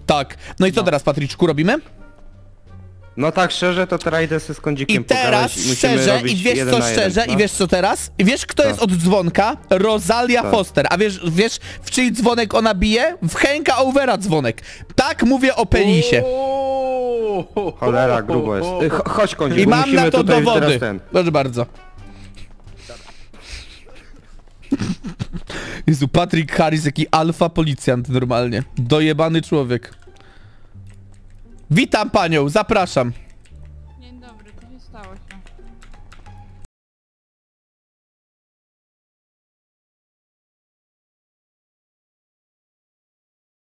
Tak. No i co teraz, Patryczku, robimy? No tak, szczerze, to teraz idę z kądzikiem I teraz szczerze, i wiesz co szczerze, i wiesz co teraz? I wiesz kto jest od dzwonka? Rosalia Foster. A wiesz w czyj dzwonek ona bije? W Henka Overa dzwonek. Tak mówię o penisie. Cholera, grubo jest. Chodź, kądzik, I mam musimy na to tutaj dowody. teraz ten. Proszę bardzo. Jezu, Patrick Harris, jaki alfa policjant normalnie. Dojebany człowiek. Witam panią, zapraszam.